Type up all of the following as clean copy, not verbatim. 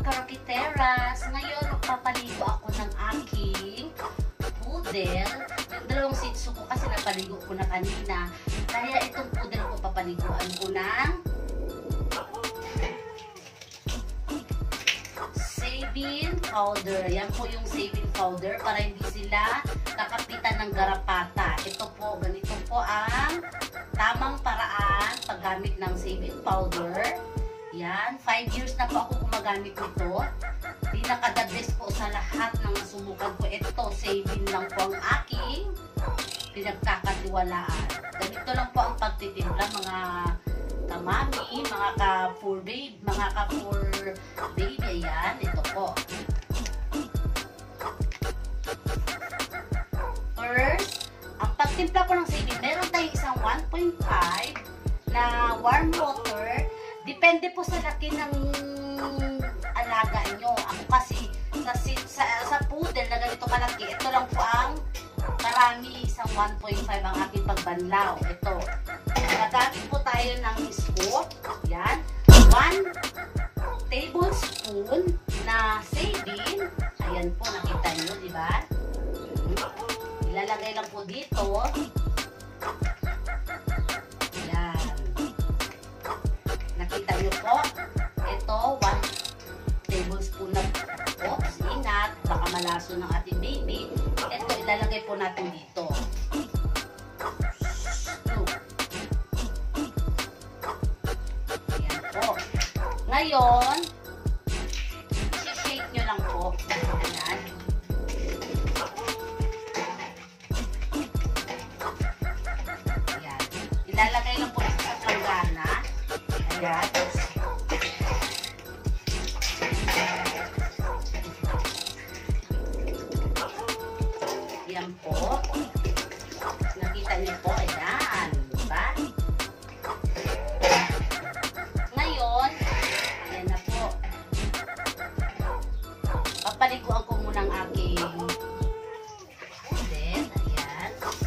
karakiteras. Ngayon, magpapaligo ako ng aking poodle. Yung dalawang shih tzu ko kasi napaligo ko na kanina. Kaya itong poodle ko papaliguan ko ng saving powder. Yan po yung saving powder para hindi sila kakapitan ng garapata. Ito po, ganito po ang tamang paraan paggamit ng saving powder. Yan, 5 years na po ako gumagamit nito. Pinaka-the best po sa lahat ng nasubukan ko. Ito, saving lang po ang aking pinagkakatiwalaan. Ganito lang po ang pagtitimpla, mga kamami, mga ka-for baby, ayan, ito po. First, ang pagtimpla po ng saving, meron tayong isang 1.5 na warm water. Depende po sa laki ng alaga nyo. Ako kasi, sa poodle na ganito kalaki, ito lang po ang karami, isang 1.5 ang aking pagbanlaw. Ito. Gagamit po tayo ng scoop. Yan. 1 tablespoon na saving. Ayan po, nakita nyo, di ba? Ilalagay lang po dito. Nakita nyo po, ito, 1 tablespoon na, oops, ingat, baka malaso ng ating baby. Ito, ilalagay po natin dito. Ayan po. Ngayon, shake nyo lang po. Ayan. Ayan. Ilalagay lang po sa planggana. Ayan. Ayan po. Nakita niyo po. Ayan. Diba? Ngayon, ayan na po. Papaliguan ko muna ang aking poodle. Ayan.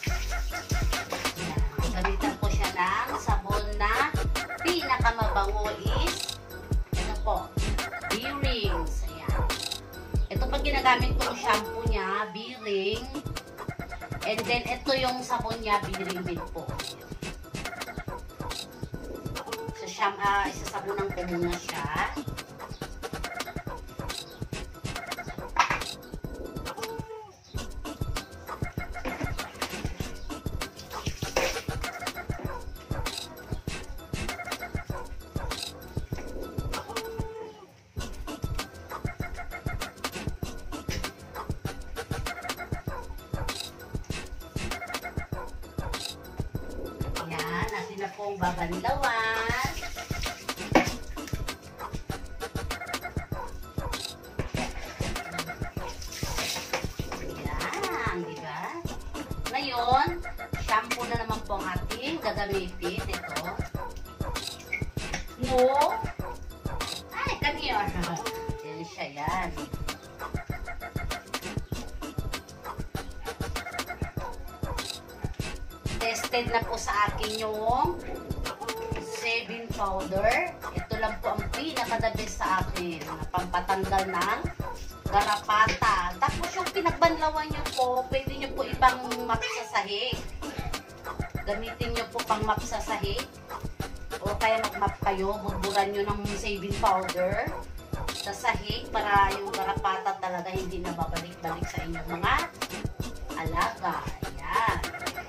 Ayan. Gamitan ko siya ng sabon na pinakamabango is ito po, B-rings. Ayan. Ito pag ginagamit ko yung shampoo niya, B-ring. And then ito yung sabon niya, B-ring din po. Isasabunan ko muna siya. Natin na pong babanlawan. Ayan, diba? Ngayon, shampoo na naman po ang ating gagamitin. Ito. No. Ay, come here. Yan siya, yan. Tested na po sa akin yung saving powder. Ito lang po ang pinaka-the best sa akin na pampatanggal ng garapata. Tapos yung pinagbanlawan nyo po, pwede nyo po ibang map sa sahig. Gamitin nyo po pang map sa sahig. O kaya mag-map kayo, burburan nyo ng saving powder sa sahig para yung garapata talaga hindi na babalik-balik sa inyong mga alaga. Ayan.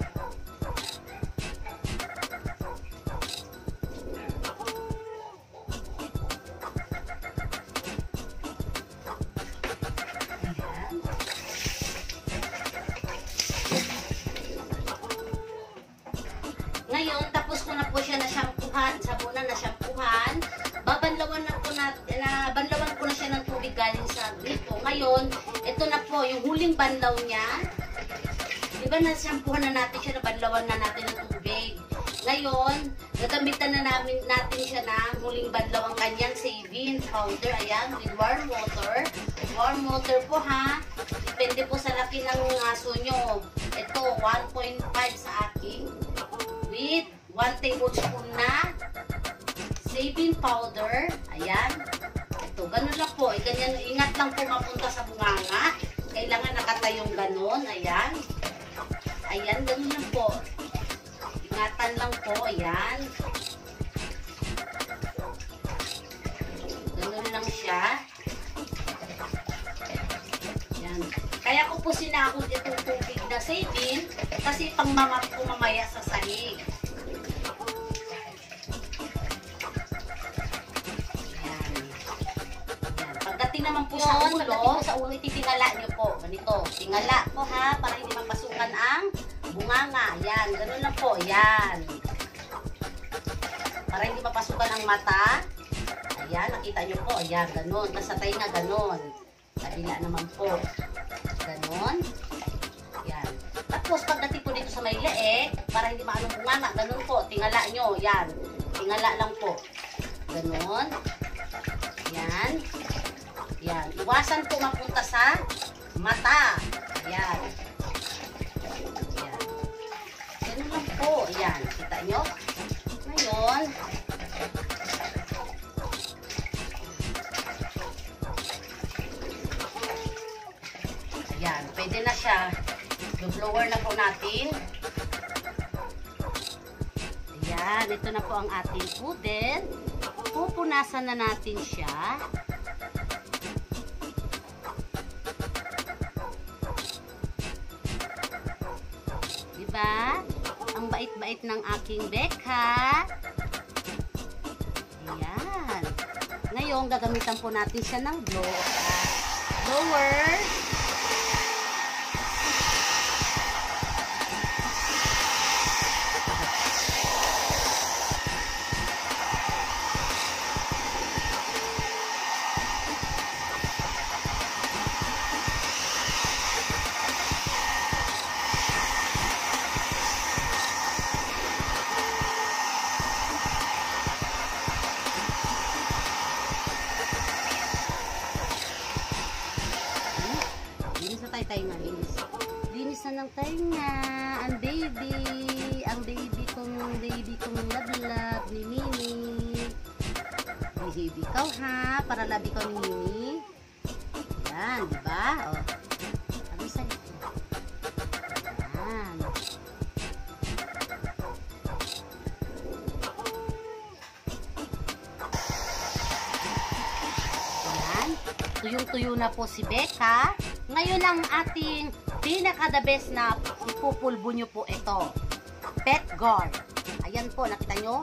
Ngayon, tapos ko na po siya na shampoohan, sabunan na shampoohan. Babanlawan na po banlawan ko na siya ng tubig galing sa grito. Ngayon, ito na po yung huling banlaw niya. Diba na shampoohan na natin siya, nabanlawan na natin ng tubig. Ngayon, gagamitan na natin siya ng huling banlaw ang kanyang saving powder. Ayan, with warm water. Warm water po ha. Depende po sa laki ng aso nyo. Ito, 1.5 sa akin. With 1 tablespoon na saving powder. Ayan. Ito, ganun lang po. Ganyan, ingat lang po mapunta sa bunganga. Kailangan nakatayong ganun. Ayan. Ayan, ganun lang po. Ingatan lang po. Ayan. Ganun lang siya. Ayan. Kaya ko po sinakot itong tubig na saving kasi pang mamaya sa sahig. Naman po sa ulo, ititingala nyo po. Ganito, tingala po ha, para hindi mapasukan ang bunganga. Yan, ganun lang po. Yan. Para hindi mapasukan ang mata. Ayan, nakita nyo po. Ayan, ganun. Tapos sa tainga, ganun. Kabila naman po. Ganun. Yan. Tapos, pagdating po dito sa may leeg, para hindi maanong bunganga, ganun po. Tingala nyo. Yan. Tingala lang po. Ganun. Yan. Yan. Iwasan po mapunta sa mata. Yan. Yan. Ganun lang po. Yan. Kita nyo? Ngayon, yan. Pwede na siya. Yung blower na po natin. Yan. Ito na po ang ating pudel. Pupunasan na natin siya. Diba? Ang bait-bait ng aking Becca. Ayan. Ngayon, gagamitan po natin siya ng blower. Linis na ng tainga. Ang baby kong lablab ni Mimi. Baby ikaw ha, para labi ko ni Mimi. Yan, diba? O. Abisan ito. Yan. Yan. Tuyong-tuyo na po si Becca. Ngayon ang ating pinaka-the best na ipupulbo nyo po ito. Pet Guard. Ayan po, nakita nyo?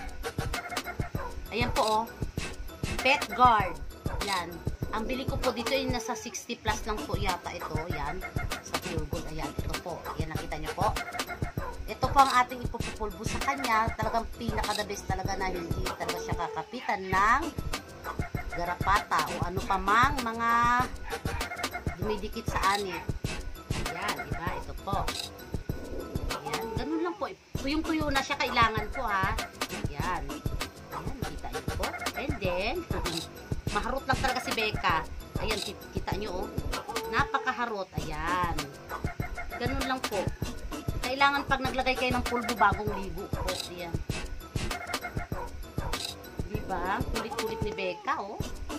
Ayan po oh. Pet Guard. Yan. Ang bili ko po dito ay nasa 60 plus lang po yata ito. Yan. Sa Pure Gold. Ayan. Ito po. Ayan, nakita nyo po. Ito po ang ating ipupulbo sa kanya. Talagang pinaka-the best talaga na hindi talaga siya kakapitan ng garapata o ano pa mang mga dumidikit sa anit. Ayan, diba? Ito po. Ayan, ganun lang po. Tuyong-tuyo na siya kailangan po ha. Ayan. Ayan, nakita nyo po. And then, maharot lang talaga si Becca. Ayan, kita nyo oh. Napakaharot. Ayan. Ganun lang po. Kailangan pag naglagay kayo ng pulbo bagong ligo po. Ayan. Diba? Kulit-kulit ni Becca oh.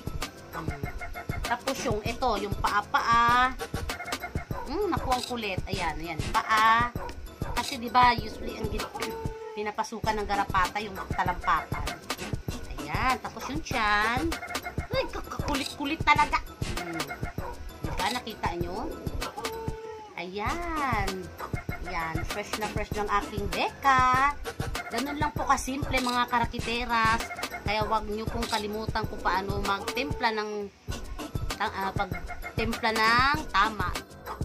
Tapos yung ito, yung paa-paa. Naku, ang kulit. Ayan, ayan. Paa. Kasi diba, usually ang pinapasukan ng garapata yung talampakan. Ayan. Tapos yung tiyan. Ay, kulit-kulit talaga. Diba, nakita nyo? Ayan. Ayan. Fresh na fresh ng aking Becca. Ganun lang po kasimple mga karakiteras. Kaya wag nyo pong kalimutan kung paano magtimpla ng pagtimpla ng tama.